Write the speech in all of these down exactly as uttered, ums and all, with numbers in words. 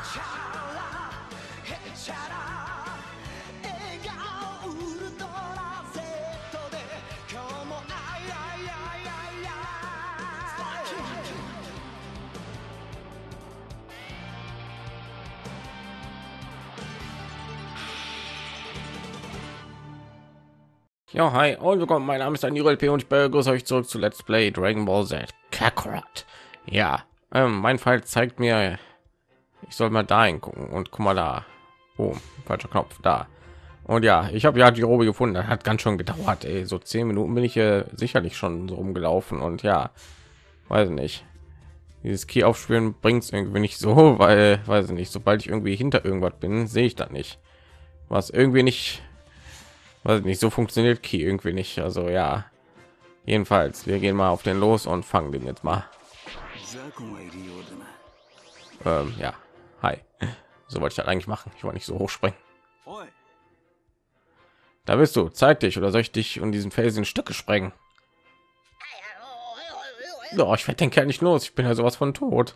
Ja, hi und willkommen. Mein Name ist Daniel L P und ich begrüße euch zurück zu Let's Play Dragon Ball Z Kakarot. Ja, ähm, mein Fall zeigt mir, ich soll mal dahin gucken und guck mal da. Oh, falscher Knopf da. Und ja, ich habe ja die Robe gefunden. Das hat ganz schön gedauert. Ey. So zehn Minuten bin ich hier sicherlich schon so rumgelaufen und ja, weiß nicht. Dieses Key aufspielen bringt es irgendwie nicht so, weil, weiß ich nicht, sobald ich irgendwie hinter irgendwas bin, sehe ich das nicht. Was irgendwie nicht, weiß ich nicht, so funktioniert Key irgendwie nicht. Also ja, jedenfalls, wir gehen mal auf den los und fangen den jetzt mal. Ähm, ja, hi. So wollte ich das eigentlich machen. Ich wollte nicht so hoch springen. Da bist du. Zeig dich, oder soll ich dich und diesen Felsen in Stücke sprengen? Ja, ich werde den Kerl nicht los. Ich bin ja sowas von tot.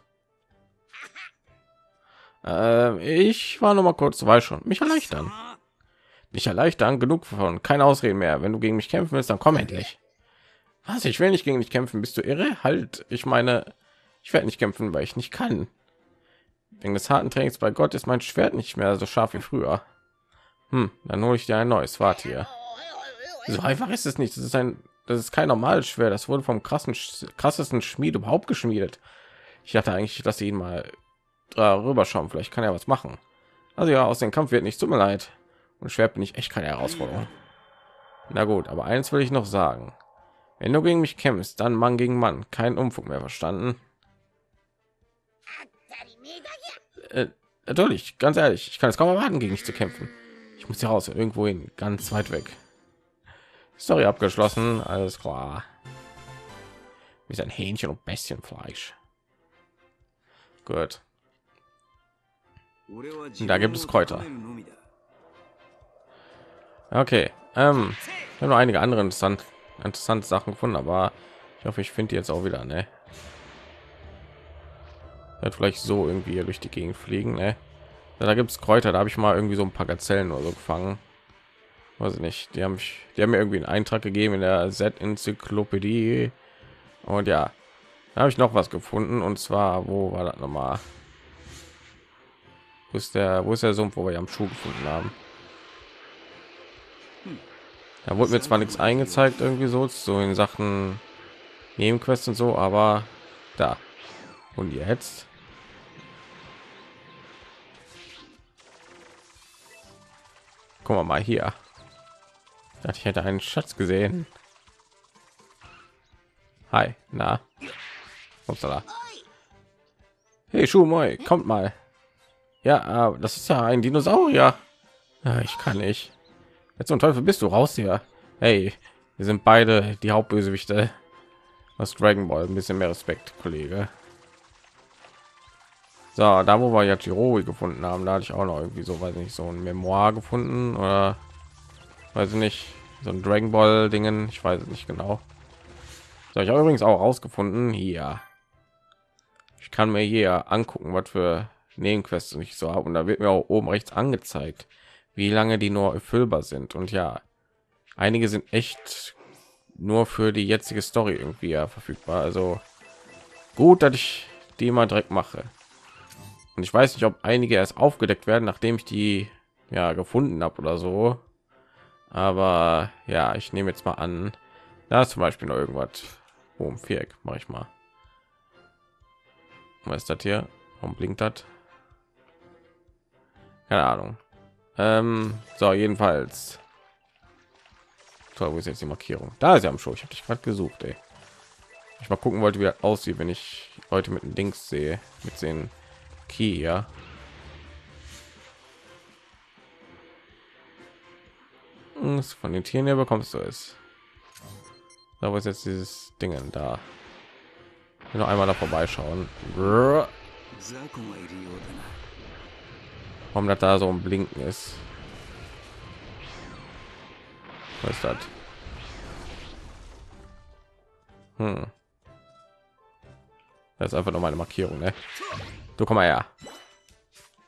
Äh, ich war noch mal kurz, weiß schon. Mich erleichtern. Mich erleichtern. Genug von. Keine Ausreden mehr. Wenn du gegen mich kämpfen willst, dann komm endlich. Was? Ich will nicht gegen dich kämpfen. Bist du irre? Halt. Ich meine, ich werde nicht kämpfen, weil ich nicht kann. Wegen des harten Trainings bei Gott ist mein Schwert nicht mehr so scharf wie früher. Hm, dann hole ich dir ein neues. Warte hier. So einfach ist es nicht. Das ist ein, das ist kein normales Schwert. Das wurde vom krassen, krassesten Schmied überhaupt geschmiedet. Ich dachte eigentlich, dass sie ihn mal rüber schauen. Vielleicht kann er was machen. Also ja, aus dem Kampf wird nicht. Tut mir leid. Und Schwert bin ich echt keine Herausforderung. Na gut, aber eins will ich noch sagen. Wenn du gegen mich kämpfst, dann Mann gegen Mann. Kein Umfug mehr, verstanden? Äh, natürlich, ganz ehrlich. Ich kann es kaum erwarten, gegen dich zu kämpfen. Ich muss hier raus, irgendwo hin, ganz weit weg. Story abgeschlossen, alles klar. Wie ein Hähnchen und Bestienfleisch. Gut. Und da gibt es Kräuter. Okay, ähm, ich habe noch einige andere interessant, interessante Sachen gefunden, aber ich hoffe, ich finde die jetzt auch wieder, ne? Wird vielleicht so irgendwie hier durch die Gegend fliegen, ne? Ja, da gibt es Kräuter, da habe ich mal irgendwie so ein paar Gazellen oder so gefangen. Weiß ich nicht, die haben mich, die haben mir irgendwie einen Eintrag gegeben in der Z-Enzyklopädie. Und ja, da habe ich noch was gefunden, und zwar, wo war das nochmal? Wo ist der, wo ist der Sumpf, wo wir am Schuh gefunden haben? Da wurde mir zwar nichts eingezeigt, irgendwie so, so in Sachen Nebenquests und so, aber da. Und jetzt? Guck mal, mal hier. Ich dachte, ich hätte einen Schatz gesehen. Hi, na. Upsala. Hey, Schuh, moi, kommt mal. Ja, äh, das ist ja ein Dinosaurier. Ja, ich kann nicht. Jetzt zum Teufel bist du raus hier. Hey, wir sind beide die Hauptbösewichte. Was Dragon Ball, ein bisschen mehr Respekt, Kollege. So, da wo wir jetzt Jiroi gefunden haben, da hatte ich auch noch irgendwie so, weiß nicht, so ein Memoir gefunden oder weiß ich nicht, so ein Dragon Ball Dingen, ich weiß es nicht genau. So, ich habe übrigens auch rausgefunden hier. Ich kann mir hier angucken, was für Nebenquests ich so habe, und da wird mir auch oben rechts angezeigt, wie lange die nur erfüllbar sind. Und ja, einige sind echt nur für die jetzige Story irgendwie ja verfügbar. Also gut, dass ich die mal direkt mache. Und ich weiß nicht, ob einige erst aufgedeckt werden, nachdem ich die ja gefunden habe oder so. Aber ja, ich nehme jetzt mal an, da ist zum Beispiel noch irgendwas. Oh, im Viereck mache ich mal. Was ist das hier? Warum blinkt das? Keine Ahnung. Ähm, so, jedenfalls. So, wo ist jetzt die Markierung? Da ist ja am Show. Ich habe dich gerade gesucht, ey. Ich mal gucken wollte, wie das aussieht, wenn ich heute mit dem Dings sehe, mit den Key, ja. Von den Tieren her bekommst du es. Da wo ist jetzt dieses Dingen da? Noch einmal da vorbeischauen. Warum das da so ein Blinken ist? Was ist das? Hm. Das ist einfach nur meine Markierung, ne? Du komm mal her.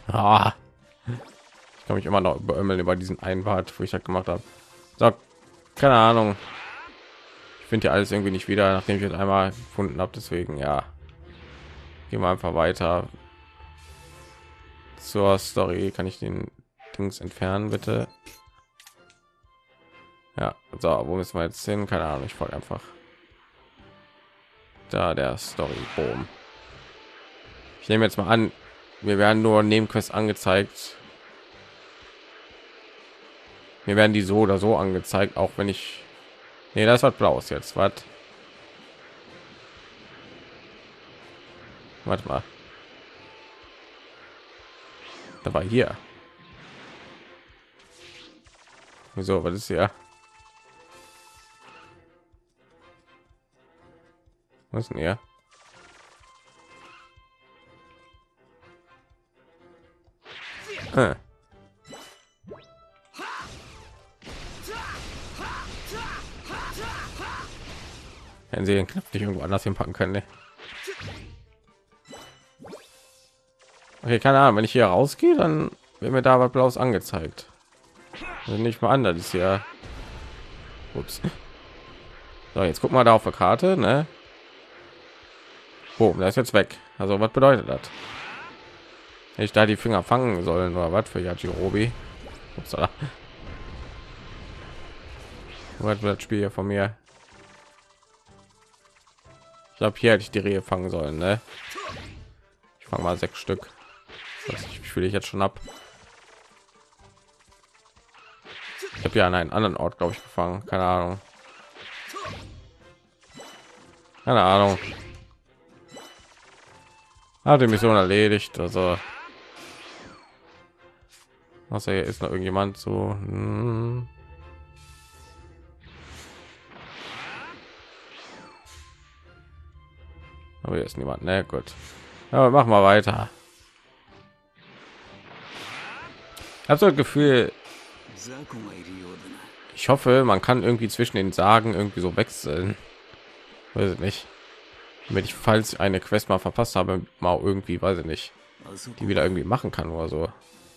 Ah, ich kann mich immer noch beömmeln über diesen einen Part, wo ich das gemacht habe. So, keine Ahnung. Ich finde ja alles irgendwie nicht wieder, nachdem ich jetzt einmal gefunden habe. Deswegen ja, gehen wir einfach weiter zur Story. Kann ich den Dings entfernen, bitte? Ja, so, wo müssen wir jetzt hin? Keine Ahnung, ich folge einfach da der Story. Boom. Ich nehme jetzt mal an, wir werden nur Nebenquests angezeigt. Mir werden die so oder so angezeigt, auch wenn ich, nee, das wird blaues jetzt. Was? Warte mal. Da war hier. Wieso? Was ist hier? Was ist denn hier? Äh. Wenn sie den Knopf nicht irgendwo anders hinpacken können. Ne? Okay, keine Ahnung. Wenn ich hier rausgehe, dann wird mir da was Blaues angezeigt. Also nicht mal anders ist ja. Ups. So, jetzt guck mal da auf der Karte, ne? Boom, da ist jetzt weg. Also was bedeutet das? Hätte ich da die Finger fangen sollen oder was für Yajirobe? Upsala. Was wird das Spiel hier von mir? Ich glaube, hier hätte ich die Rehe fangen sollen, ne? Ich fange mal sechs Stück. Ich fühle ich jetzt schon ab. Ich habe ja an einen anderen Ort, glaube ich, gefangen. Keine Ahnung. Keine Ahnung. Hat die Mission erledigt. Also, außer hier ist noch irgendjemand so. Hm. Aber hier ist niemand. Ne, gut. Aber machen wir weiter. Ich habe so ein Gefühl. Ich hoffe, man kann irgendwie zwischen den Sagen irgendwie so wechseln. Weiß ich nicht. Wenn ich, falls ich eine Quest mal verpasst habe, mal irgendwie, weiß ich nicht, die wieder irgendwie machen kann oder so.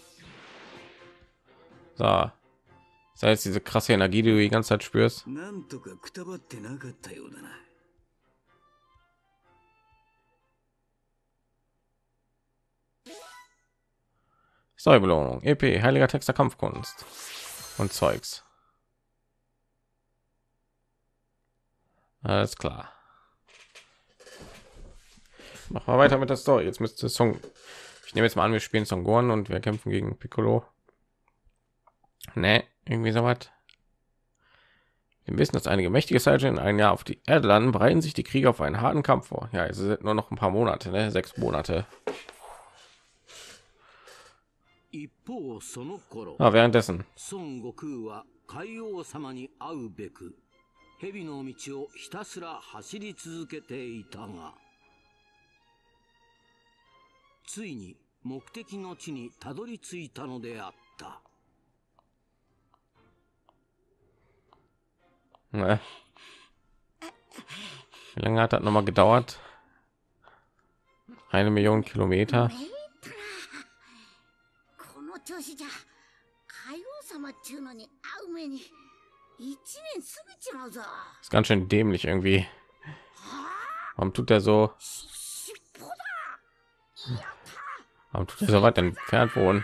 So. Sei es diese krasse Energie, die du die ganze Zeit spürst. Belohnung, E P, heiliger Text der Kampfkunst und Zeugs. Alles klar. Machen wir weiter mit der Story. Jetzt müsste Song. Ich nehme jetzt mal an, wir spielen Son Gohan und wir kämpfen gegen Piccolo. Ne, irgendwie so was. Wir wissen, dass einige mächtige Saiyajin ein Jahr auf die Erde landen, bereiten sich die Krieger auf einen harten Kampf vor. Ja, es sind nur noch ein paar Monate, ne? Sechs Monate. Ah, währenddessen. 蛇の道をひたすら走り続けていたが、ついに目的の地にたどり着いたのであった。 Ne. Wie lange hat das noch mal gedauert? Eine Million Kilometer. Ist ganz schön dämlich irgendwie. Warum tut er so? Warum tut er so weit entfernt wohnen?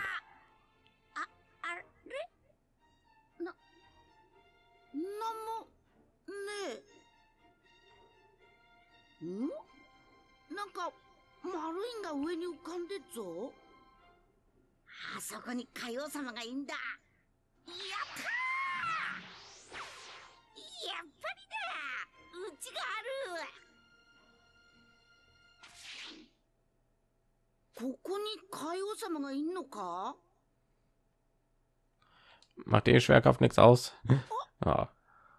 Macht die Schwerkraft nichts aus? Ja.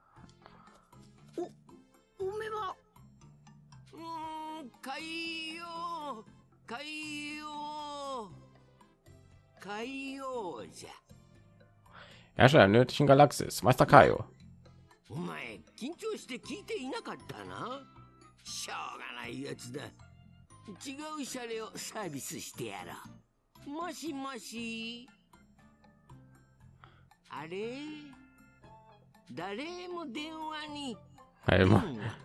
Herrscher der nördlichen Galaxis, Meister Kaio. お前緊張して聞いていなかったな。しょうがないやつだ。違うシャレをサービスしてやろう。 もしもし。あれ誰も電話に。 Hey, ma.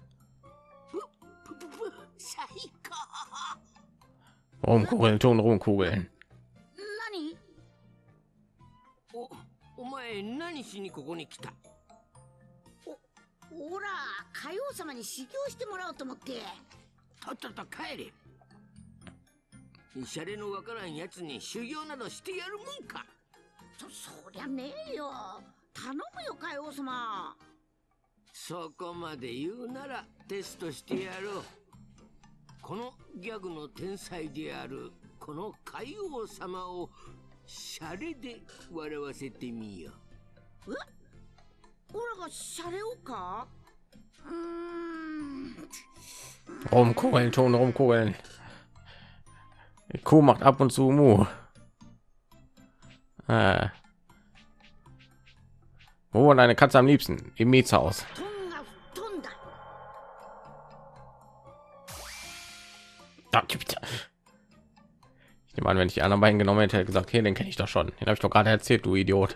最高。 Rumkugeln, Ton rumkugeln. 何？お、お前何しにここに来た？ お、ほら、海王様に修行してもらおうと思って。 とっとと帰れ。シャレのわからんやつに修行などしてやるもんか。 そ、そりゃねえよ。頼むよ、海王様。 そこまで言うならテストしてやろう。このギャグの天才であるこの海王様をシャレで笑わせてみよう。 え？オラがシャレをか？うーん。 Rumkugeln, Ton rumkugeln. Die Kuh macht ab und zu Mu. Äh. Wo wohnt eine Katze am liebsten? Im Mietshaus. Ich nehme an, wenn ich die anderen beiden genommen hätte, hätte gesagt, hey, den kenne ich doch schon. Den habe ich doch gerade erzählt, du Idiot.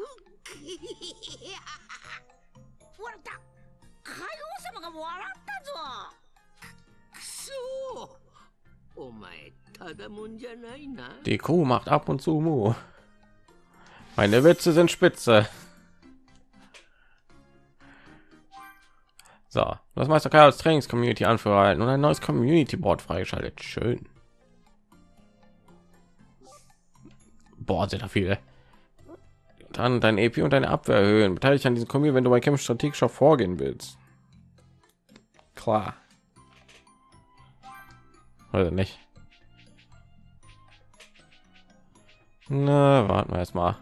Die Kuh macht ab und zu Mu. Meine Witze sind spitze. So, das Meister Kai als Trainings-Community Anführer erhalten und ein neues Community-Board freigeschaltet. Schön. Boah, sind da viele. Dann dein E P und deine Abwehr erhöhen. Beteilige dich an diesem Community, wenn du bei Kämpfen strategischer vorgehen willst. Klar. Oder nicht? Na, warten wir erst mal.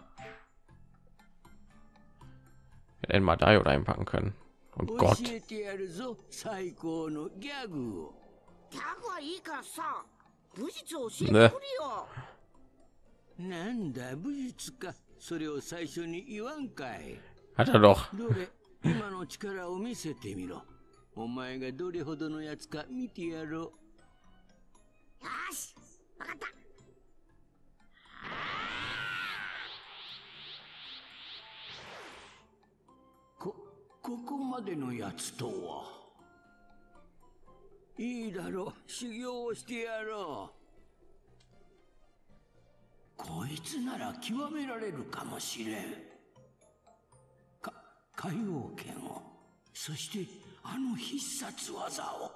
Wir hätten mal da oder einpacken können. Und Gott. Ne. なんだ武術か。それを最初に言わんかい。 Hat er doch. どれ今の力を見せてみろ。お前がどれほどのやつか見てやろう。よし、わかった。 こ、ここまでのやつとは。いいだろう、修行をしてやろう。こいつなら極められるかもしれん。か、海王剣を、そしてあの必殺技を。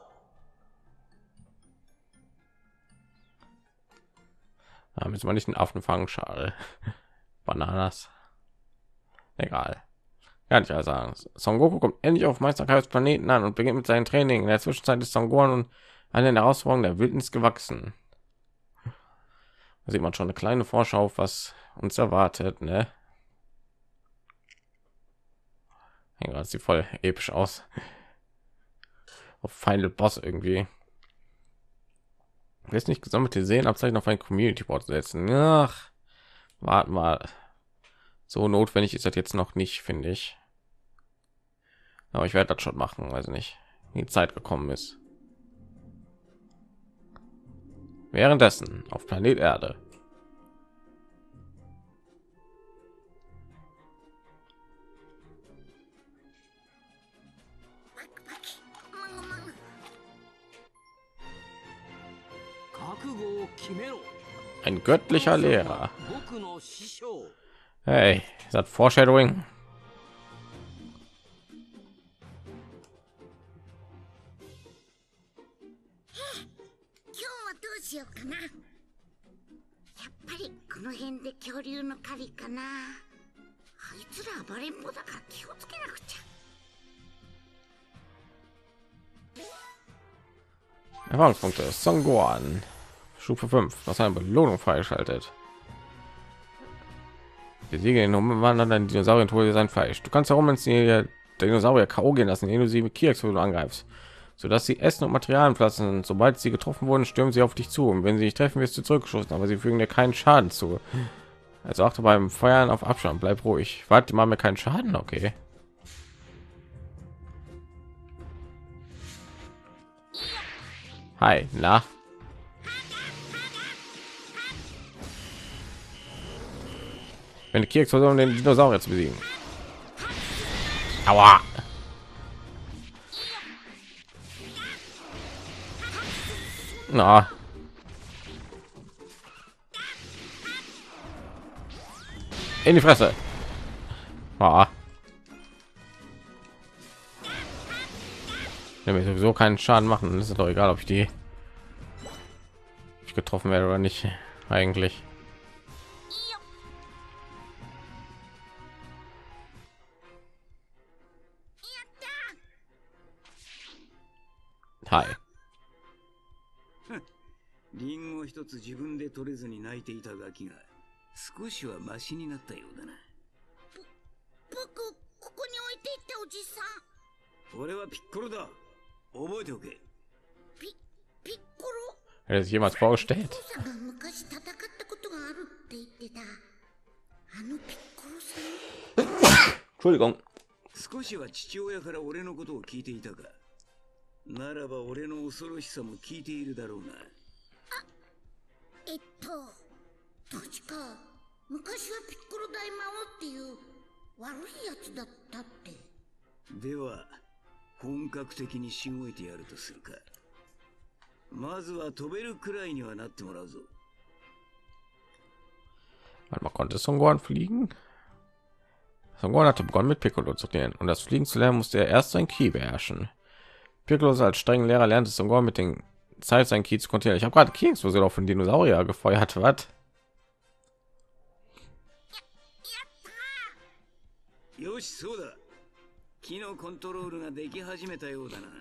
Da müssen wir nicht einen Affen fangen, schade. Bananas. Egal. Kann ich ja sagen. Son Goku kommt endlich auf Meister Kaios Planeten an und beginnt mit seinem Training. In der Zwischenzeit ist Son Gohan und eine der Herausforderungen der Wildnis gewachsen. Da sieht man schon eine kleine Vorschau, auf was uns erwartet, ne? Ja, das sieht voll episch aus. Auf Final Boss irgendwie. Jetzt nicht gesammelte Sehenabzeichen auf ein Community Board setzen. Ach, warten mal. So notwendig ist das jetzt noch nicht, finde ich. Aber ich werde das schon machen, weiß nicht, wie die Zeit gekommen ist. Währenddessen auf Planet Erde. Ein göttlicher Lehrer. Hey, ist das Foreshadowing? Erfahrungspunkte. Son Gohan. Stufe fünf. Was eine Belohnung freigeschaltet. Besiege den umwandernden Dinosaurier sein Fleisch. Du kannst herum ins Dinosaurier K O gehen lassen, indem du sie mit Kiex angreifst, sodass sie Essen und Materialien pflanzen. Sobald sie getroffen wurden, stürmen sie auf dich zu. Und wenn sie dich treffen, wirst du zurückgeschossen, aber sie fügen dir keinen Schaden zu. Also achte beim Feuern auf Abstand. Bleib ruhig. Warte, mal mir keinen Schaden. Okay. Hi, na. Wenn die Kirks versuchen, den Dinosaurier zu besiegen. Aua. Na. In die Fresse. Ah. Der mir sowieso keinen Schaden machen. Das ist doch egal, ob ich die ich getroffen werde oder nicht. Eigentlich. Hi. リンゴ一つ自分で取れずに泣いていたガキが少しはマシになったようだな。 僕ここに置いていったおじさん。 俺はピッコロだ。覚えておけ。 ピピッコロ。 Hätte er sich jemals vorgestellt. お父さんが昔戦ったことがあるって言ってた。あのピッコロさん。 Entschuldigung. 少しは父親から俺のことを聞いていたか。ならば俺の恐ろしさも聞いているだろうな。 あ、えっと確か昔はピッコロ大魔王っていう悪いやつだったって。 では本格的にしごいてやるとするか。まずは飛べるくらいにはなってもらうぞ。 Warte mal, konnte Son Gohan fliegen? Son Gohan hatte begonnen mit Piccolo zu trainieren und das Fliegen zu lernen musste er erst sein Ki beherrschen. Piccolo als strengen Lehrer lernte Son Gohan mit den Zeit sein Ki zu kontrollieren. Ich habe gerade Ki-Explosion auf den Dinosaurier gefeuert. Was? よし、そうだ。木のコントロールができ始めたようだな。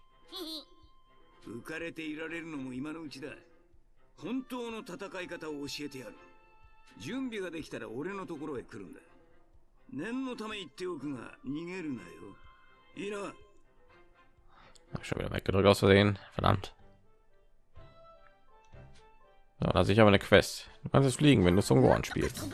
浮かれていられるのも今のうちだ。本当の戦い方を教えてやる。準備ができたら俺のところへ来るんだ。念のため言っておくが逃げるなよ。いいな。 Hab ich schon wieder weggedrückt aus Versehen. Verdammt. So, da sehe ich aber eine Quest. Du kannst es fliegen, wenn du Son Gohan spielst. So.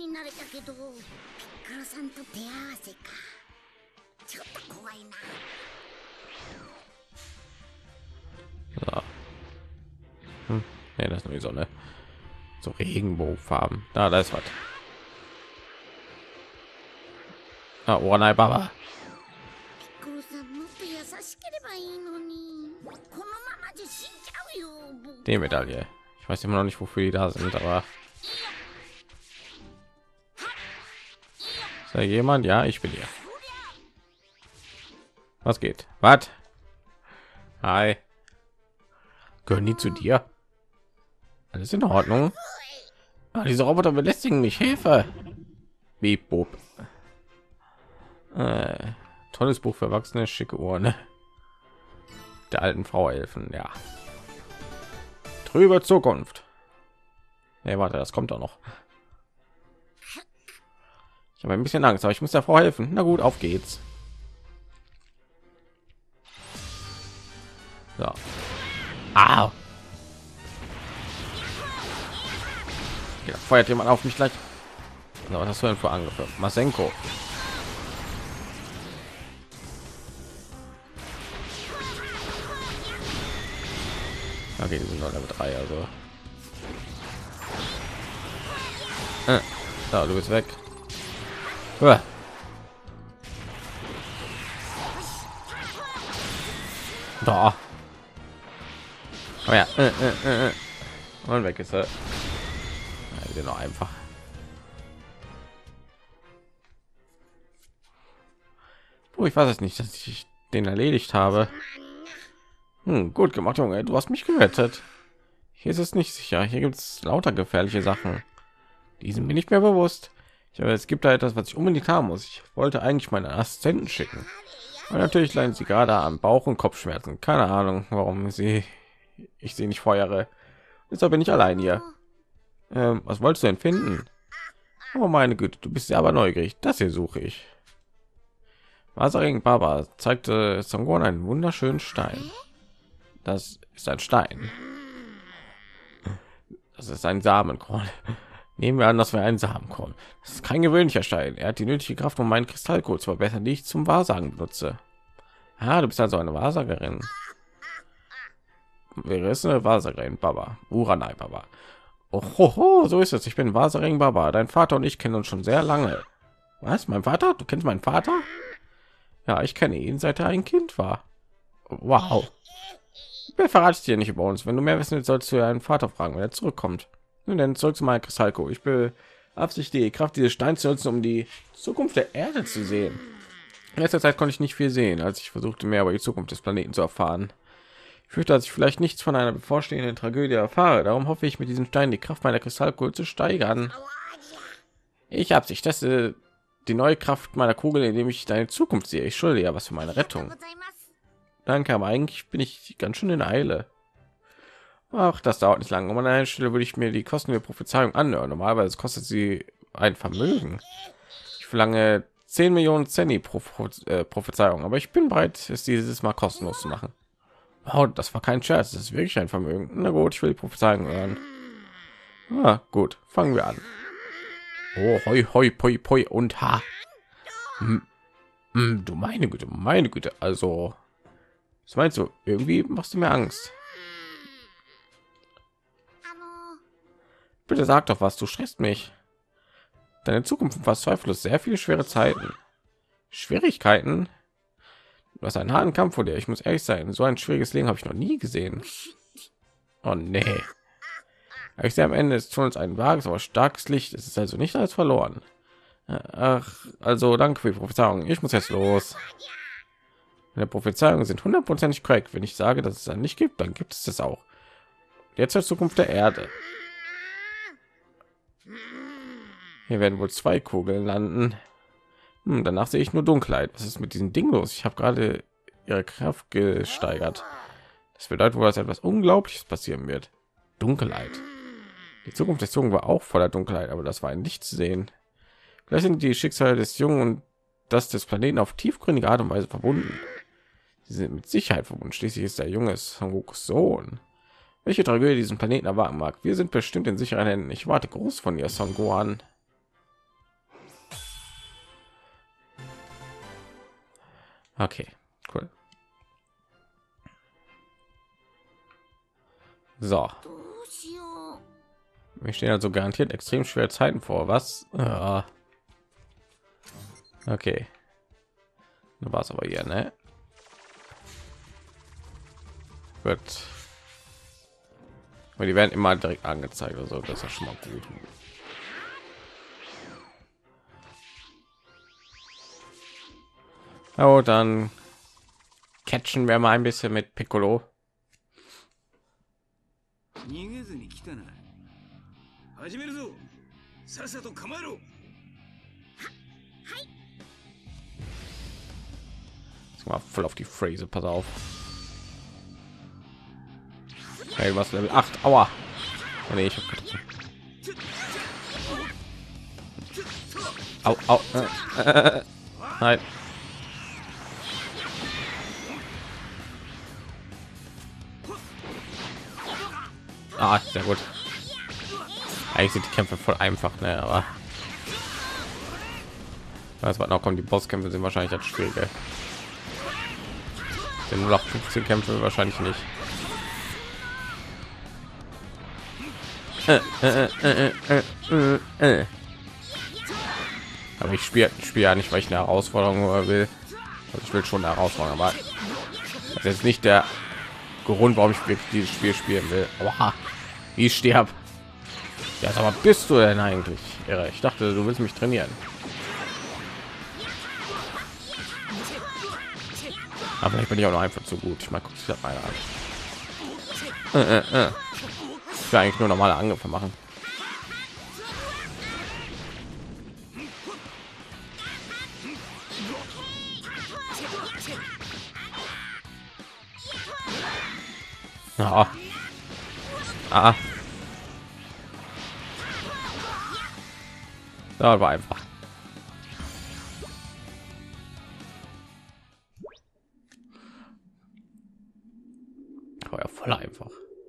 Hm. Nee, das ist nur die Sonne. So Regenbogenfarben. Da, da ist was. Ah, oh nein, Baba. Die Medaille. Ich weiß immer noch nicht, wofür die da sind, aber ist da jemand? Ja, ich bin hier. Was geht? Was? Hi. Gehören die zu dir? Alles in Ordnung? Ah, diese Roboter belästigen mich. Hilfe! Beep, boop. Äh, tolles Buch für Erwachsene, schicke Ohren. Der alten Frau helfen, ja. Trübe Zukunft. Nee, warte, das kommt doch noch. Ich habe ein bisschen Angst, aber ich muss der Frau helfen. Na gut, auf geht's. So. Ah. Ja, feuert jemand auf mich gleich. So, was hast du denn für Angriffe? Masenko. Okay, die sind noch Level drei, also. Äh, so, du bist weg. Uah. Da. Oh ja. Äh, äh, äh. Und weg ist er. Ja, noch einfach. Oh, ich weiß es nicht, dass ich den erledigt habe. Hm, gut gemacht, Junge. Du hast mich gerettet. Hier ist es nicht sicher. Hier gibt es lauter gefährliche Sachen. Die sind mir nicht mehr bewusst. Ich habe, es gibt da etwas, was ich unbedingt haben muss. Ich wollte eigentlich meinen Assistenten schicken. Aber natürlich leiden sie gerade am Bauch- und Kopfschmerzen. Keine Ahnung, warum sie ich sie nicht feuere. Deshalb bin ich allein hier. Ähm, was wolltest du denn finden? Oh meine Güte, du bist ja aber neugierig. Das hier suche ich. Wasserring Baba zeigte Son Gohan einen wunderschönen Stein. Das ist ein Stein. Das ist ein Samenkorn. Nehmen wir an, dass wir ein Samenkorn. Das ist kein gewöhnlicher Stein. Er hat die nötige Kraft, um meinen Kristallcode zu verbessern, die ich zum Wahrsagen benutze. Ah, du bist also eine Wahrsagerin. Wäre es eine Wahrsagerin, Baba. Uranai Baba. Oh, ho, ho, so ist es. Ich bin Wasering Baba. Dein Vater und ich kennen uns schon sehr lange. Was? Mein Vater? Du kennst meinen Vater? Ja, ich kenne ihn, seit er ein Kind war. Wow. Wer verratet dir nicht über uns? Wenn du mehr wissen willst, sollst du deinen Vater fragen, wenn er zurückkommt. Nun denn, zurück zu meinem Kristallko. Ich beabsichtige, die Kraft dieses Steins zu nutzen, um die Zukunft der Erde zu sehen. In letzter Zeit konnte ich nicht viel sehen, als ich versuchte, mehr über die Zukunft des Planeten zu erfahren. Ich fürchte, dass ich vielleicht nichts von einer bevorstehenden Tragödie erfahre. Darum hoffe ich, mit diesem Stein die Kraft meiner Kristallkugel zu steigern. Ich habe sich das äh, die neue Kraft meiner Kugel, indem ich deine Zukunft sehe. Ich schulde ja was für meine Rettung. Danke, aber eigentlich bin ich ganz schön in Eile. Ach, das dauert nicht lange. Um an einer Stelle würde ich mir die Kosten der Prophezeiung anhören. Normalerweise kostet sie ein Vermögen. Ich verlange zehn Millionen Zenny pro Pro- äh, Prophezeiung, aber ich bin bereit, es dieses Mal kostenlos zu machen. Wow, das war kein Scherz, das ist wirklich ein Vermögen. Na gut, ich will die Prophezeiung hören. Ah, gut, fangen wir an. Oh, hoi, hoi, poi, poi und ha. Hm, hm, du meine Güte, meine Güte. Also, was meinst du? Irgendwie machst du mir Angst. Bitte sag doch was, du stresst mich. Deine Zukunft umfasst zweifellos sehr viele schwere Zeiten. Schwierigkeiten? Du hast einen harten Kampf vor dir. Ich muss ehrlich sein, so ein schwieriges Leben habe ich noch nie gesehen. Oh nee. Ich sehe am Ende des Tunnels ein vages, aber starkes Licht. Es ist also nicht alles verloren. Ach, also danke für die Prophezeiung. Ich muss jetzt los. Meine Prophezeiungen sind hundertprozentig korrekt. Wenn ich sage, dass es ein Licht gibt, dann gibt es das auch. Jetzt zur Zukunft der Erde. Hier werden wohl zwei Kugeln landen. Hm, danach sehe ich nur Dunkelheit. Was ist mit diesem Ding los? Ich habe gerade ihre Kraft gesteigert. Das bedeutet wohl, dass etwas Unglaubliches passieren wird. Dunkelheit. Die Zukunft des Jungen war auch voller Dunkelheit, aber das war ein Licht zu sehen. Vielleicht sind die Schicksale des Jungen und das des Planeten auf tiefgründige Art und Weise verbunden. Sie sind mit Sicherheit verbunden. Schließlich ist der Junge Son Gokus Sohn. Welche Tragödie diesen Planeten erwarten mag, wir sind bestimmt in sicheren Händen. Ich warte groß von dir, Son Gohan. Okay, cool. So. Wir stehen also garantiert extrem schwere Zeiten vor. Was? Ja. Okay. Du warst aber hier, ne? Wird. Aber die werden immer direkt angezeigt, also das ist ja schon mal gut. Oh, dann catchen wir mal ein bisschen mit Piccolo. Jetzt mal voll auf die Phrase, pass auf. Hey, was Level acht? Aua. Oh, nee, ich hab getroffen. Au, au. Äh, äh, nein. Ah, sehr gut. Eigentlich sind die Kämpfe voll einfach, ne? Aber was war noch kommt, die Bosskämpfe sind wahrscheinlich das Schwierige. Den null acht fünfzehn Kämpfe wahrscheinlich nicht. Äh, äh, äh, äh, äh, äh. Aber ich spiele spiele ja nicht, weil ich eine Herausforderung will. Also ich will schon eine Herausforderung, aber das ist nicht der Grund, warum ich wirklich dieses Spiel spielen will. Aber ich sterb. Ja, aber bist du denn eigentlich? Irre. Ich dachte, du willst mich trainieren. Aber ich bin ja auch noch einfach zu gut. Ich mal guck ich das mal an. Äh, äh, äh. Ich will eigentlich nur normale Angriffe machen. Ah. Ah. Da war einfach. War ja voll einfach.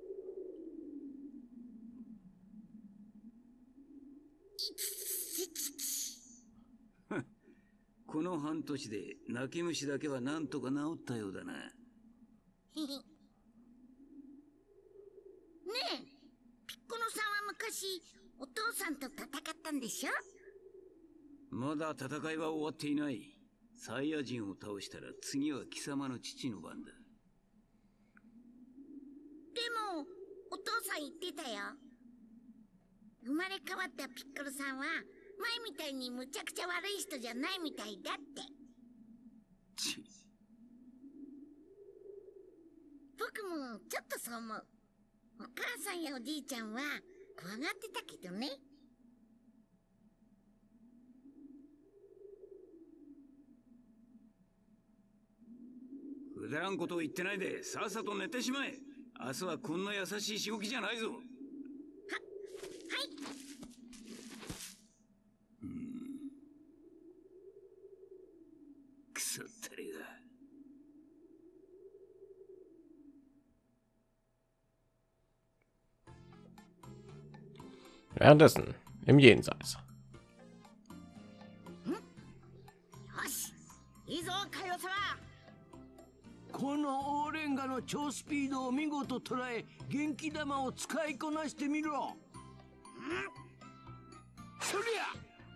この半年で泣き虫だけはなんとか治ったようだな。 ねえ、ピッコロさんは昔昔お父さんと戦ったんでしょ。 まだ戦いは終わっていない。サイヤ人を倒したら次は貴様の父の番だ。 でもお父さん言ってたよ。生まれ変わったピッコロさんは前みたいにむちゃくちゃ悪い人じゃないみたいだって。 ち僕もちょっとそう思う。お母さんやおじいちゃんは怖がってたけどね。 くだらんことを言ってないでさっさと寝てしまえ。明日はこんな優しいしごきじゃないぞ。は、はい。うん。クソったれが。 Währenddessen im Jenseits. よし、いいぞカイオ様。 このオーレンガの超スピードを見事捉え、元気玉を使いこなしてみろ。そりゃ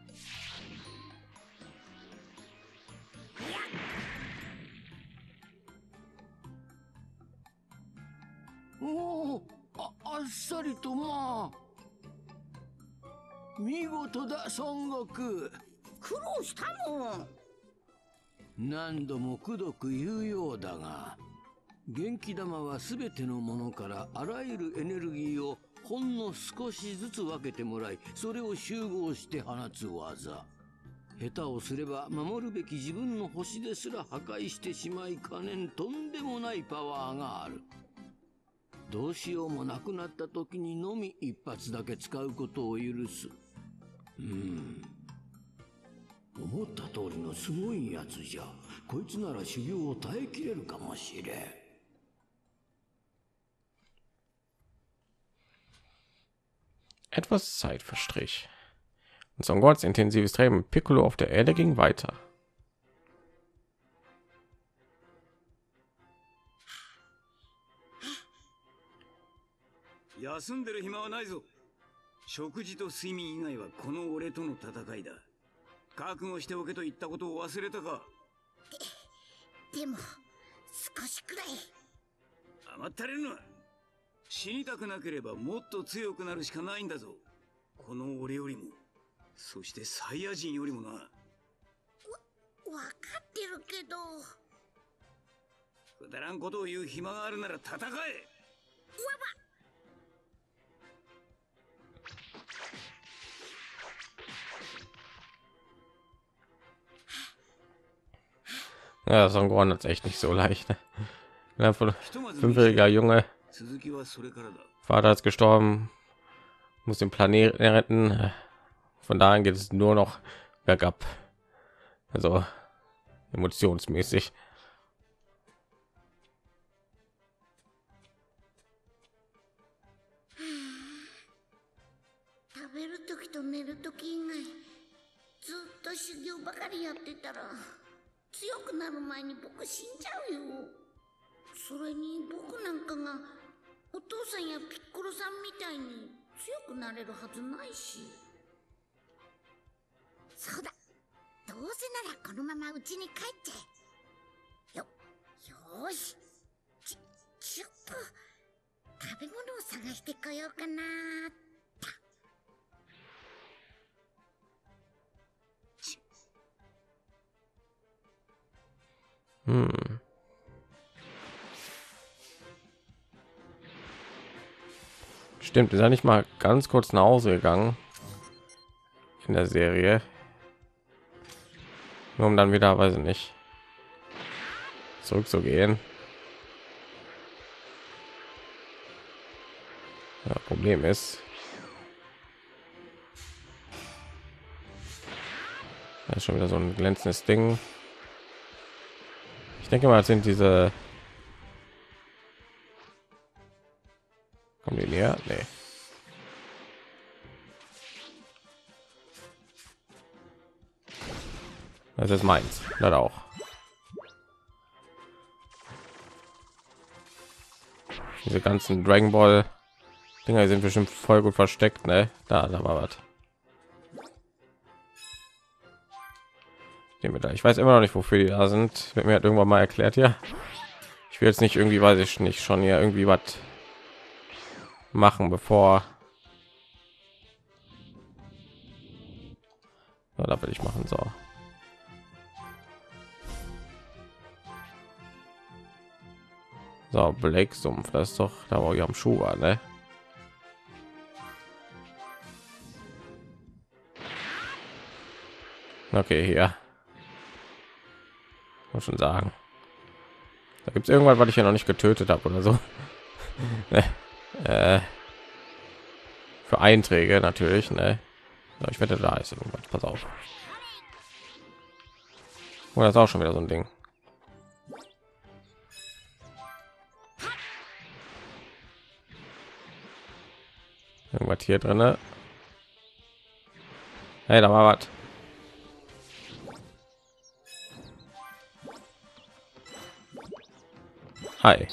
おお、あ、あっさりとまあ見事だ孫悟空。 苦労したもん。 何度もくどく言うようだが、元気玉は全てのものからあらゆるエネルギーをほんの少しずつ分けてもらい、それを集合して放つ技。下手をすれば守るべき自分の星ですら破壊してしまいかねんとんでもないパワーがある。どうしようもなくなった時にのみ一発だけ使うことを許す。うーん、思った通りのすごいやつじゃ。こいつなら修行を耐えきれるかもしれん。 Etwas Zeit verstrich. Und Son Goku's intensives Training mit Piccolo auf der Erde ging weiter. 休んでる暇はないぞ。食事と睡眠以外はこの俺との戦いだ。覚悟しておけと言ったことを忘れたか。 で, でも少しくらい。 甘ったれるな。死にたくなければもっと強くなるしかないんだぞ。この俺よりも、そしてサイヤ人よりもな。わ、 わかってるけど。 くだらんことを言う暇があるなら戦え。わば。 Ja, Son Goku hat es echt nicht so leicht. Ne? Fünfjähriger Junge, Vater ist gestorben, muss den Planeten retten. Von daher geht es nur noch bergab. Also emotionsmäßig. 食べる時と寝る時以外ずっと修行ばかりやってたら強くなる前に僕死んじゃうよ。それに僕なんかがお父さんやピッコロさんみたいに強くなれるはずないし。そうだ、どうせならこのまま家に帰っちゃえ。よ、よーし、ち、ちょっと食べ物を探してこようかなー。 Hm. Stimmt, ist ja nicht mal ganz kurz nach Hause gegangen in der Serie, nur um dann wieder, weiß ich nicht, zurückzugehen. Ja, Problem ist, das ist schon wieder so ein glänzendes Ding. Ich denke mal, das sind diese. Kommen die näher? Nee. Das ist meins. Das auch. Diese ganzen Dragon Ball Dinger sind bestimmt voll gut versteckt, ne? Da, da war was. Da. Ich weiß immer noch nicht, wofür die da sind. Wird mir halt irgendwann mal erklärt, ja. Ich will jetzt nicht irgendwie, weiß ich nicht, schon hier irgendwie was machen, bevor. Ja, da will ich machen, so. So, Blake Sumpf, das ist doch da, wo ich am Schuh war, ne? Okay, hier. Muss schon sagen. Da gibt es irgendwas, was ich ja noch nicht getötet habe oder so. äh, für Einträge natürlich, ne? So, ich wette, da ist irgendwas. Pass auf. Oh, das ist auch schon wieder so ein Ding. Irgendwas hier drin. Hey, da war was. Hi.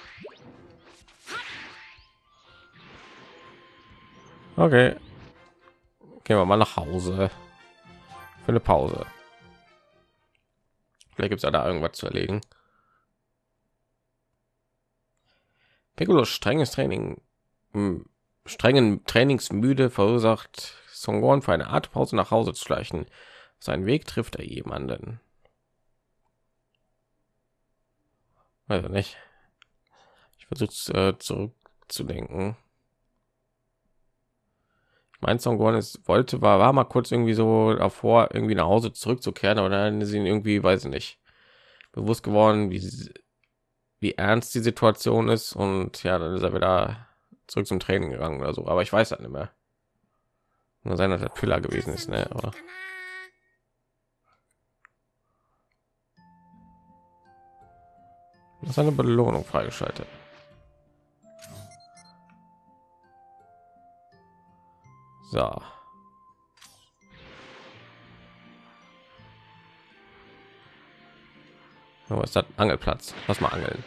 Okay. Gehen wir mal nach Hause. Für eine Pause. Vielleicht gibt es ja da irgendwas zu erledigen. Piccolos strenges Training, mh, strengen Trainingsmüde verursacht Songon für eine Art Pause nach Hause zu schleichen. Sein Weg trifft er jemanden. Also nicht. Ich versuche äh, zurückzudenken. Ich meine, Songon ist wollte war war mal kurz irgendwie so davor, irgendwie nach Hause zurückzukehren, aber dann ist ihn irgendwie, weiß ich nicht, bewusst geworden, wie wie ernst die Situation ist, und ja, dann ist er wieder zurück zum Training gegangen oder so. Aber ich weiß das nicht mehr. Nur sein, dass der Filler gewesen ist, ne? Oder? Das ist eine Belohnung freigeschaltet. So. Was ist das? Angelplatz. Lass mal angeln.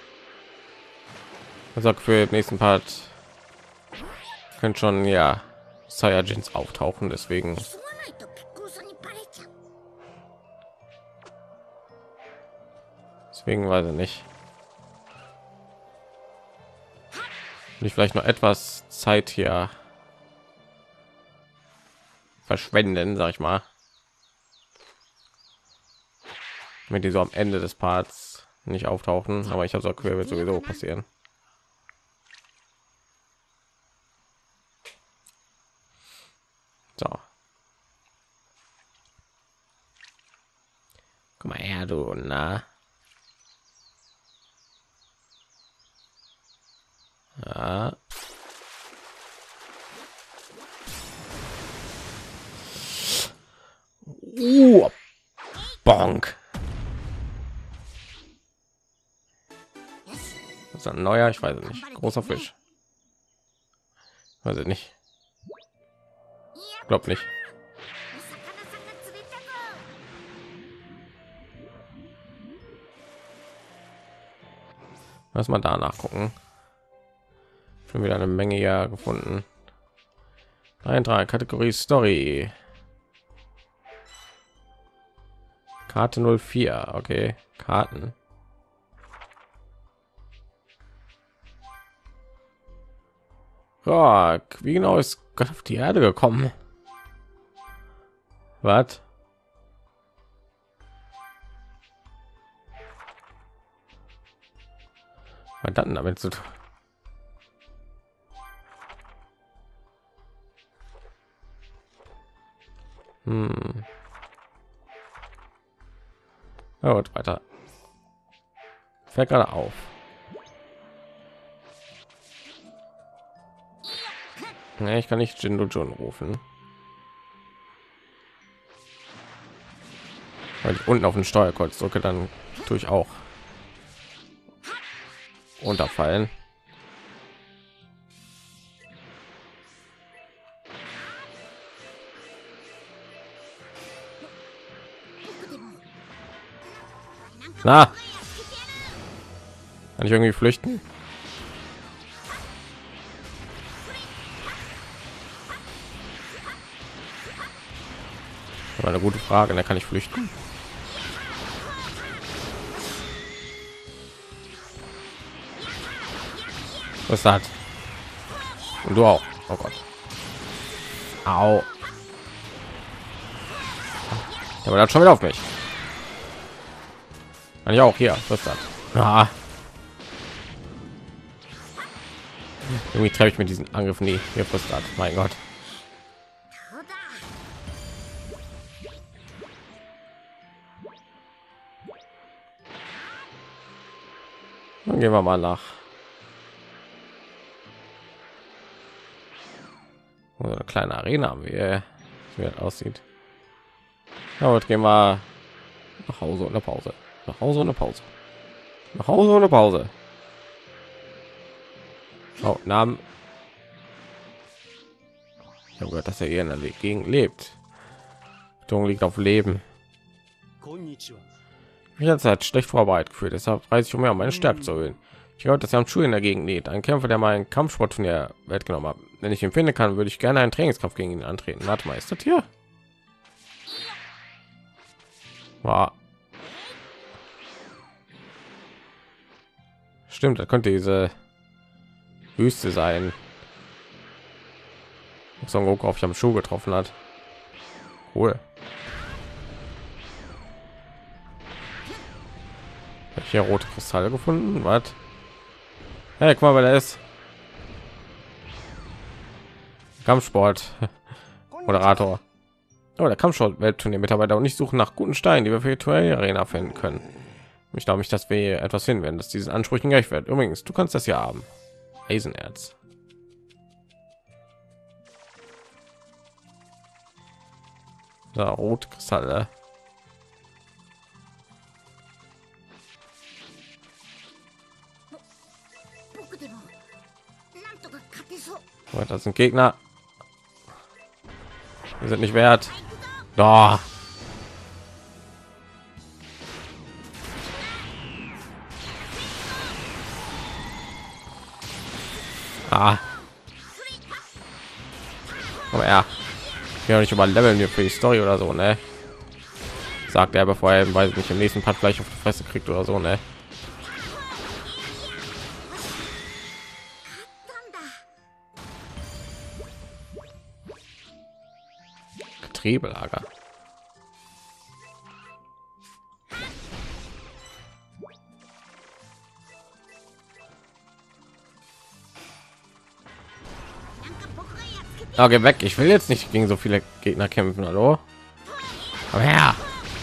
Also für den nächsten Part können schon ja Saiyajins auftauchen, deswegen deswegen weiß ich nicht. Will ich vielleicht noch etwas Zeit hier verschwenden, sag ich mal, wenn die so am Ende des Parts nicht auftauchen, aber ich habe so quer wird sowieso passieren. So, komm mal her, du, na. Ja. Uh, bonk. Das ist ein neuer, ich weiß es nicht. Großer Fisch. Weiß ich nicht. Glaub nicht. Lass mal da nachgucken. Schon wieder eine Menge ja gefunden. Eintrag Kategorie Story. Karte null vier. Okay, Karten. Ja, wie genau ist Gott auf die Erde gekommen? Was? Was dann damit zu tun? Hm. Ja, gut, weiter. Fällt gerade auf. Nee, ich kann nicht Jindo John rufen. Weil ich unten auf den Steuerkreuz drücke, dann tue ich auch unterfallen. Na, kann ich irgendwie flüchten? War eine gute Frage. Da kann ich flüchten. Was hat? Und du auch. Oh Gott. Au. Aber dann schon wieder auf mich. Kann ich auch hier. Was hat? Ah. Irgendwie treffe ich mit diesen Angriff nie. Hier frustrat. Mein Gott. Dann gehen wir mal nach. So eine kleine Arena haben wir, wie das aussieht. Aber jetzt gehen wir nach Hause und eine Pause. Nach Hause und eine Pause. Nach Hause und eine Pause. Oh, Namen. Ich habe gehört, dass er hier in der Gegend lebt. Betonung liegt auf Leben. Ich habe halt schlecht vorbereitet gefühlt, deshalb reise ich um mehr, um meine Stärke zu erhöhen. Ich glaube, dass er am Schuh in der Gegend liegt. Ein Kämpfer, der mal einen Kampfsport von der Welt genommen hat. Wenn ich ihn finden kann, würde ich gerne einen Trainingskampf gegen ihn antreten. Warte mal, ist das hier? Wow. Stimmt, da könnte diese Wüste sein. Son Goku auf am Schuh getroffen hat. Cool. Hab ich hier rote Kristalle gefunden? Was? Hey, guck mal, wer da ist. Kampfsport Moderator. Oh, der Kampfsport Weltturnier Mitarbeiter und ich suchen nach guten Steinen, die wir für die Arena finden können. Ich glaube nicht, dass wir etwas finden werden, dass diesen Ansprüchen gerecht wird. Übrigens, du kannst das ja haben. Eisenerz. Da rote Kristalle. Oh, das sind Gegner. Die sind nicht wert. Doch. Ah. Aber ja, ja nicht über Leveln hier für die Story oder so, ne? Sagt er, bevor er, weiß nicht, im nächsten Part gleich auf die Fresse kriegt oder so, ne? Getriebelager. Okay, weg. Ich will jetzt nicht gegen so viele Gegner kämpfen, hallo? Aber ja.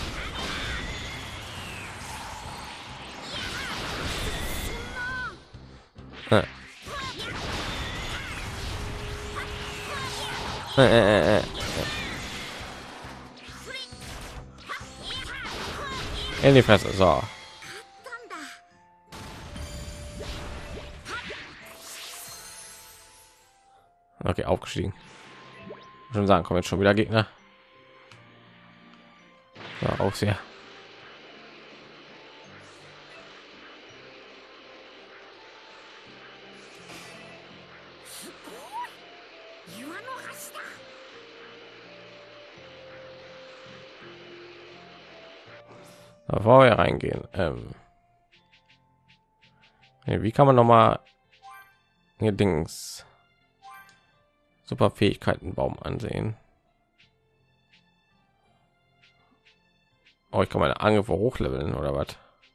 Äh. Äh, äh, äh. In die Fresse, so. Okay, aufgestiegen. Schon sagen, kommen jetzt schon wieder Gegner. Ja, auch sehr. Bevor wir reingehen, ähm, wie kann man noch mal hier Dings super Fähigkeitenbaum ansehen? Oh, ich kann meine Angriffe hochleveln oder was?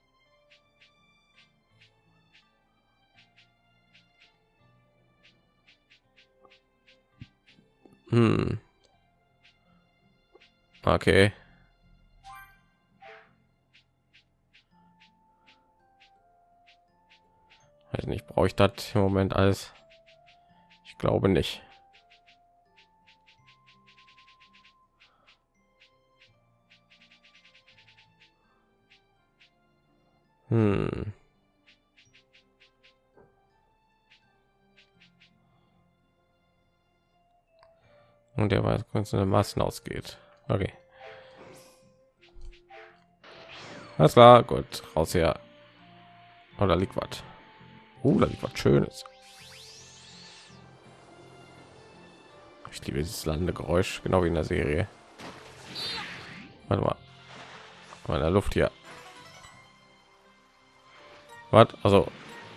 Hm. Okay. Weiß nicht, brauche ich das im Moment alles? Ich glaube nicht. Hm. Und der weiß, wenn es eine Massen ausgeht. Okay. Alles klar, gut. Raus hier. Oder liegt was? Uh, da liegt was Schönes. Ich liebe dieses Landegeräusch, genau wie in der Serie. Warte mal. In der Luft hier. Was? Also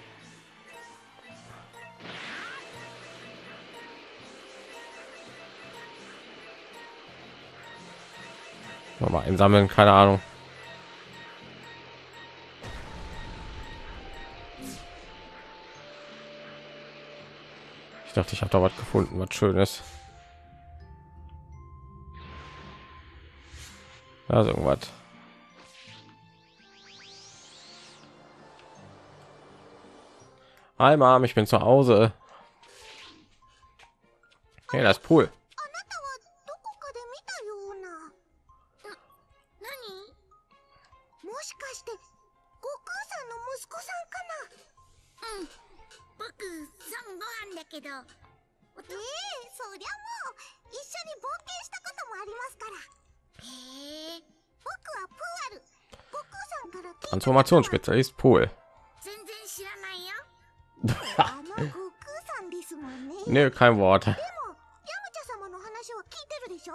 mal einsammeln, keine Ahnung. Ich dachte, ich habe da was gefunden, was Schönes. Da ist irgendwas. Hi Mom, ich bin zu Hause. Hey, das ist Pool. あなたはどこかで見たような。な、何？もしかして悟空さんの息子さんかな？うん。僕、孫悟飯だけど。ええ、そりゃもう一緒に冒険したこともありますから。へえ。僕はプーアル。悟空さんから聞いた。 Transformationsspezialist Pool. 全然知らないよ。 あの悟空さんですもんね。 Nee, kein Wort. でもヤムチャ様の話は聞いてるでしょ。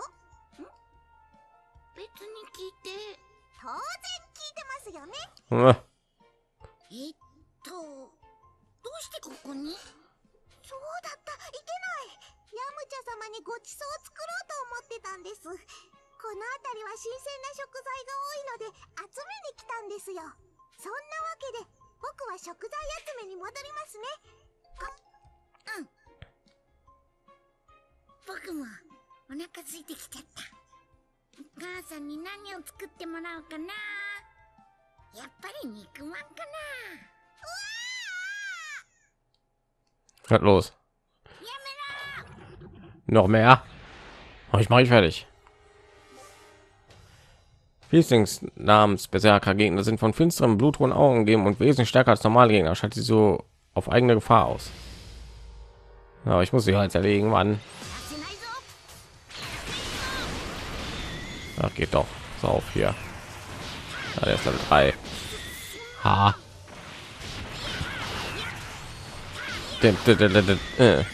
別に聞いて。 当然聞いてますよね。 うん。 えっと、どうしてここに？ そうだった、いけない。ヤムチャ様にごちそうを作ろうと思ってたんです。この辺りは新鮮な食材が多いので集めに来たんですよ。そんなわけで僕は食材集めに戻りますね。 うん。僕もお腹空いてきちゃった。お母さんに何を作ってもらおうかな。やっぱり肉まんかな。 Was los? Noch mehr? Oh, ich mache ich fertig. Fiesings namens Berserker Gegner sind von finsteren blutroten Augen umgeben und wesentlich stärker als normale Gegner. Schaltet sie so auf eigene Gefahr aus. Aber ich muss sie halt erlegen, Mann. Ach, geht doch. So auf hier. Ja, der ist Level drei. Ha. Dim, dim, dim, dim, dim. Äh.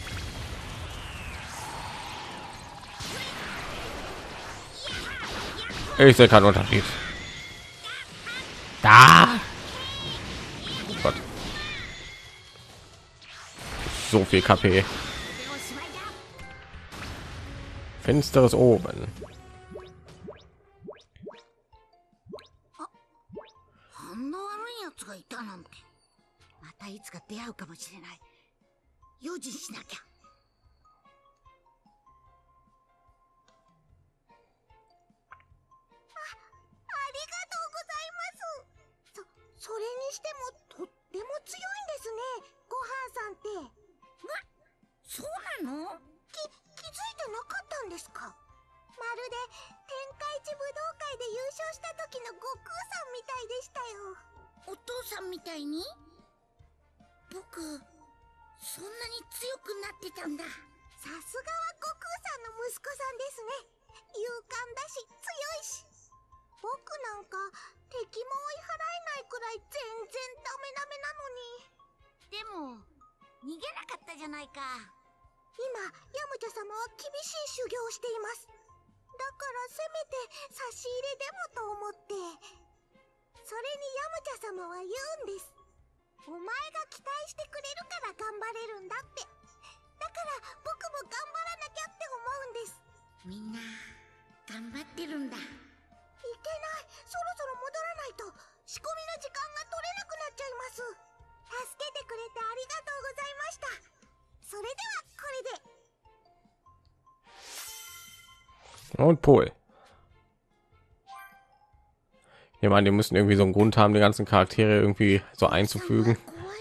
Ich sehe keinen Unterschied. Da. Oh Gott. So viel K P. Finsteres oben. 反応悪いやつがいたなんて。またいつか出会うかもしれない。用心しなきゃ。 それにしてもとっても強いんですね、ごはんさんって。 ま、そうなの？ き、気づいてなかったんですか？まるで天下一武道会で優勝した時の悟空さんみたいでしたよ。 お父さんみたいに？僕、そんなに強くなってたんだ。 さすがは悟空さんの息子さんですね。勇敢だし強いし。僕なんか敵も追い払えないくらい全然ダメダメなのに。 でも逃げなかったじゃないか。 今ヤムチャ様は厳しい修行をしています。だからせめて差し入れでもと思って。それにヤムチャ様は言うんです。お前が期待してくれるから頑張れるんだって。だから僕も頑張らなきゃって思うんです。 みんな頑張ってるんだ。 いけない、そろそろ戻らないと仕込みの時間が取れなくなっちゃいます。助けてくれてありがとうございました。それではこれで。 Und Pol. Ich meine, die müssen irgendwie so einen Grund haben, die ganzen Charaktere irgendwie so einzufügen.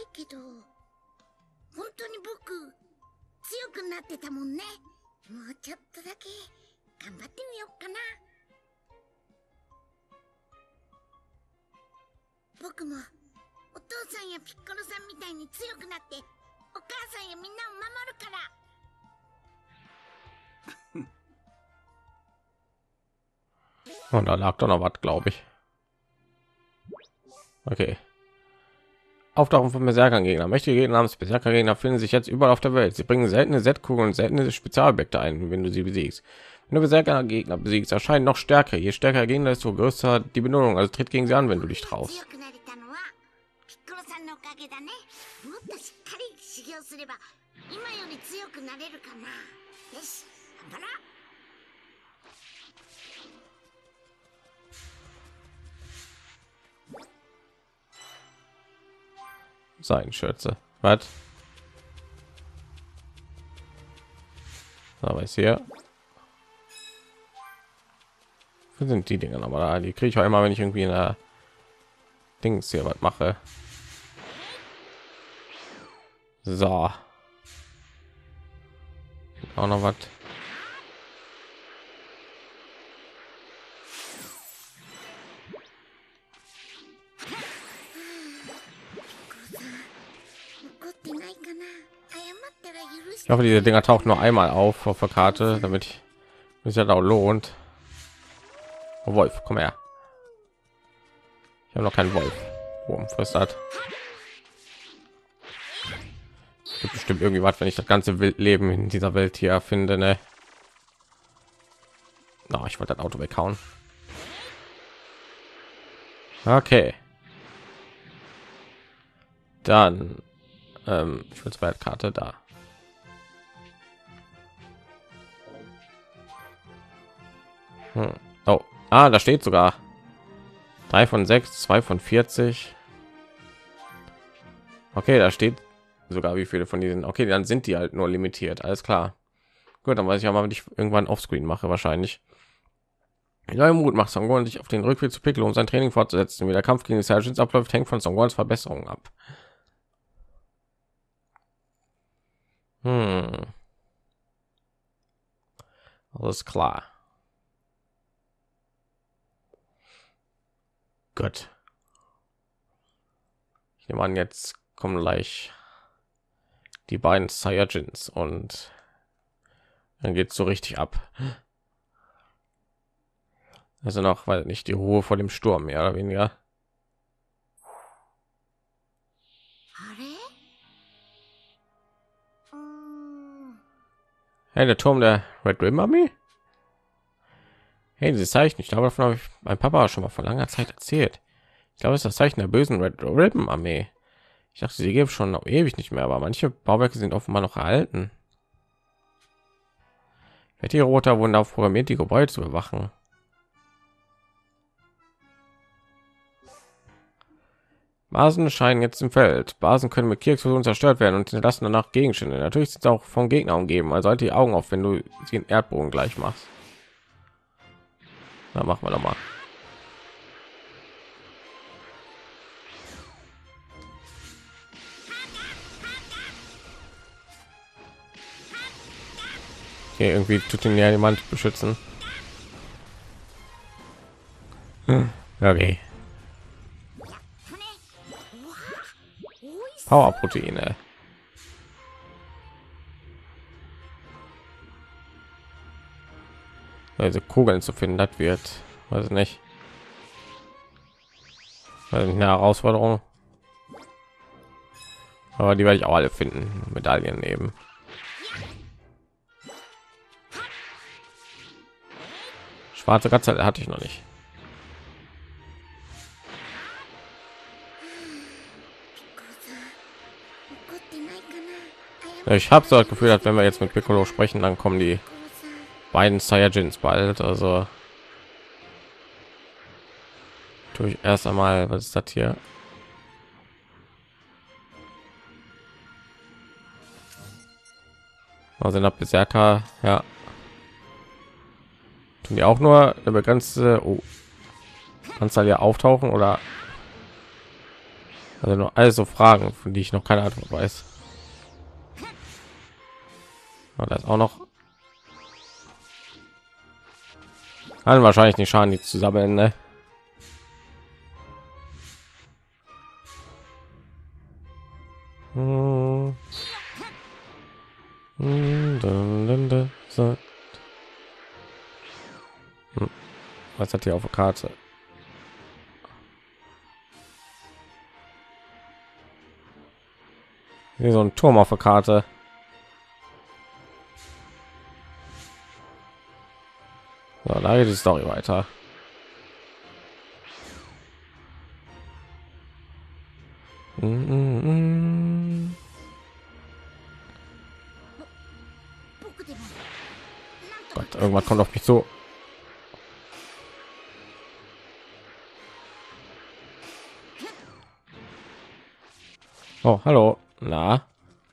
本当に僕強くなってたもんね。もうちょっとだけ頑張ってみようかな。僕もお父さんやピッコロさんみたいに強くなってお母さんやみんなを守るから。 Und da lag doch noch was, glaube ich. Okay. Auftauchen von Berserker-Gegner. Mächtige Gegner namens Berserker-Gegner finden sich jetzt überall auf der Welt. Sie bringen seltene Set-Kugeln und seltene Spezialobjekte ein, wenn du sie besiegst. Wenn du Berserker Gegner besiegst, erscheinen noch stärker. Je stärker Gegner, desto größer die Belohnung. Also tritt gegen sie an, wenn du dich traust. 強くなれたのはピッコロさんのおかげだね。もっとしっかり修行すれば今より強くなれるかな。よし、頑張ろう。 Sein Schürze. Was? Aber ist hier. Wo sind die Dinge aber da? Die kriege ich auch immer, wenn ich irgendwie in der Dings hier was mache. So. Auch noch was. Ich hoffe, diese Dinger taucht nur einmal auf auf der Karte, damit ich mich ja auch lohnt. Oh, Wolf, komm her. Ich habe noch keinen Wolf. Wurm frisst hat. Gibt bestimmt irgendwie was, wenn ich das ganze Wildleben in dieser Welt hier finde, ne? No, ich wollte das Auto weghauen. Okay. Dann ähm, ich will zwei Karte da. Hm. Oh, ah, da steht sogar drei von sechs, zwei von vierzig. Okay, da steht sogar wie viele von diesen. Okay, dann sind die halt nur limitiert. Alles klar. Gut, dann weiß ich auch mal, wenn ich irgendwann Offscreen mache, wahrscheinlich. Neue Mut macht Son Gohan sich auf den Rückweg zu Piccolo, um sein Training fortzusetzen. Wie der Kampf gegen die Saiyajins abläuft, hängt von Son Gohans Verbesserungen ab. Hm. Alles klar. Gut. Ich nehme an, jetzt kommen gleich die beiden Saiyajins und dann geht es so richtig ab. Also noch, weil nicht die Ruhe vor dem Sturm, mehr oder weniger. Hey, der Turm der Red Ribbon Armee. Hey, dieses Zeichen, ich glaube, davon habe ich mein Papa schon mal vor langer Zeit erzählt. Ich glaube, es ist das Zeichen der bösen Red Ribbon Armee. Ich dachte, sie gibt schon noch ewig nicht mehr, aber manche Bauwerke sind offenbar noch erhalten. Die Roter wurden darauf programmiert, die Gebäude zu bewachen. Basen scheinen jetzt im Feld. Basen können mit Kirchexplosionen zerstört werden und hinterlassen danach Gegenstände. Natürlich sind sie auch vom Gegner umgeben. Also halt die Augen auf, wenn du sie in Erdboden gleich machst. Na, machen wir doch mal. Okay, irgendwie tut ihn ja jemand beschützen. Hm, okay. Powerproteine. Also Kugeln zu finden, das wird, weiß ich nicht, also eine Herausforderung. Aber die werde ich auch alle finden. Medaillen nehmen. Schwarze Katze hatte ich noch nicht. Ich habe so das Gefühl, dass wenn wir jetzt mit Piccolo sprechen, dann kommen die beiden Saiyajins bald. Also tue ich erst einmal, was ist das hier? Also nach Berserker, ja. Tun die auch nur eine begrenzte oh, Anzahl hier auftauchen oder? Also nur also Fragen, von die ich noch keine Antwort weiß. Und das auch noch. Kann wahrscheinlich nicht schaden, die zusammen, ne? Hm. Hm. Was hat hier auf der Karte? Hier so ein Turm auf der Karte. So, da geht die Story weiter. Mm-mm. Gott, irgendwas kommt auf mich zu. Oh, hallo. Na?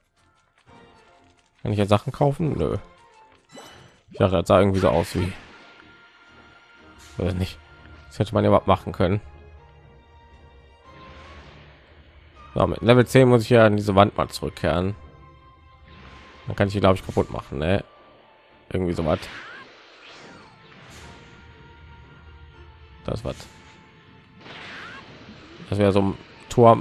Kann ich jetzt Sachen kaufen? Nö. Ich dachte, das sah irgendwie so aus wie... Oder nicht. Das hätte man ja überhaupt machen können. So, mit Level zehn muss ich ja an diese Wand mal zurückkehren. Dann kann ich die, glaube ich, kaputt machen, ne? Irgendwie so was. Das was. Das wäre so ein Turm.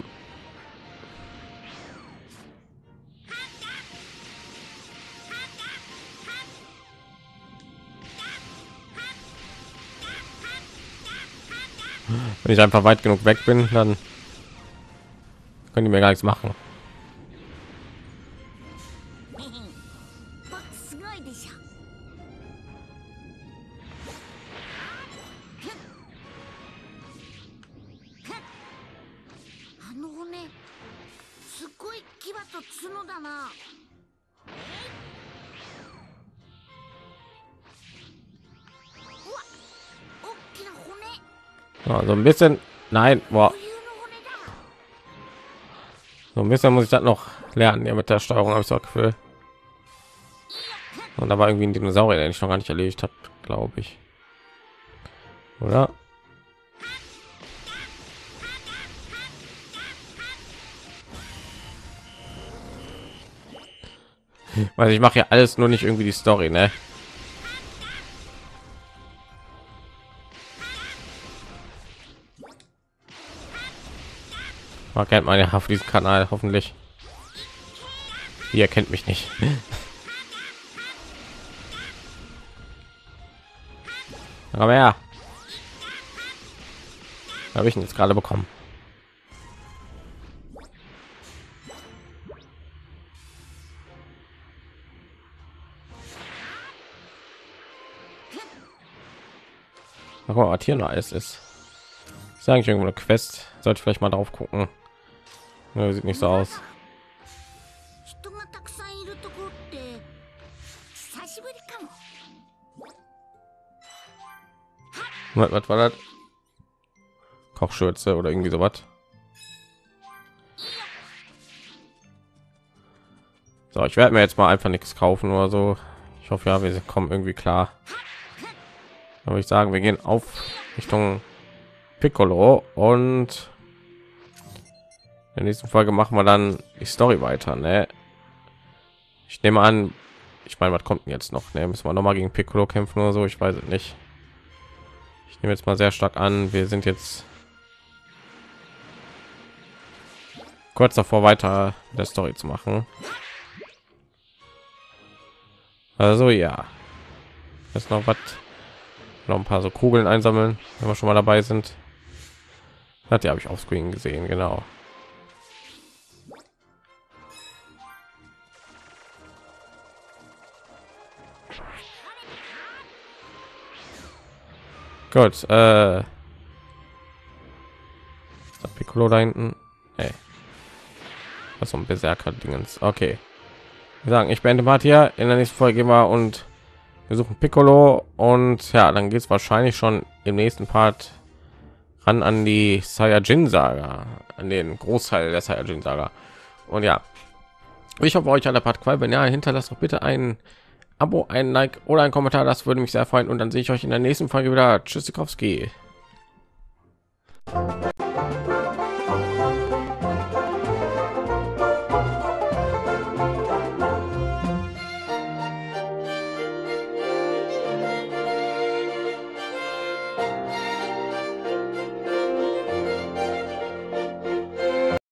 Wenn ich einfach weit genug weg bin, dann können die mir gar nichts machen. 僕すごいでしょ。あの骨すっごい牙と角だな。うわ、大きな骨。 Ja, so ein bisschen, nein, boah, 固有の骨だ。 so ein bisschen muss ich das noch lernen. Ja, mit der Steuerung habe ich so das Gefühl. Und da war irgendwie ein Dinosaurier, den ich noch gar nicht erledigt habe, glaube ich. Oder? Weil ich mache ja alles nur nicht irgendwie die Story, ne? Man kennt man ja auf diesem Kanal hoffentlich. Ihr kennt mich nicht. Aber ja, habe ich ihn jetzt gerade bekommen. Mal gucken, was hier noch alles ist. Ist eigentlich irgendwo eine Quest? Sollte ich vielleicht mal drauf gucken. Ja, sieht nicht so aus. 人がたくさんいるとこって久しぶりかも。 Was, was war das? Kochschürze oder irgendwie sowas. So, ich werde mir jetzt mal einfach nichts kaufen oder so. Ich hoffe, ja, wir kommen irgendwie klar. Aber ich sagen, wir gehen auf Richtung Piccolo und in der nächsten Folge machen wir dann die Story weiter, ne? Ich nehme an, ich meine, was kommt denn jetzt noch? Ne, müssen wir noch mal gegen Piccolo kämpfen oder so? Ich weiß es nicht. Ich nehme jetzt mal sehr stark an, wir sind jetzt kurz davor, weiter mit der Story zu machen. Also ja, jetzt noch was, noch ein paar so Kugeln einsammeln, wenn wir schon mal dabei sind. Hat die habe ich auf Screen gesehen, genau. Gut, äh, ist das Piccolo da hinten? Hey. Was so ein Berserker Dingens. Okay. Wir sagen, ich beende mal hier. In der nächsten Folge gehen wir und wir suchen Piccolo und ja, dann geht es wahrscheinlich schon im nächsten Part ran an die Saiyajin Saga, an den Großteil der Saiyajin Saga. Und ja, ich hoffe, euch hat der Part gefallen. Wenn ja, hinterlasst doch bitte ein Abo, ein Like oder ein Kommentar, das würde mich sehr freuen. Und dann sehe ich euch in der nächsten Folge wieder. Tschüss, Sikowski.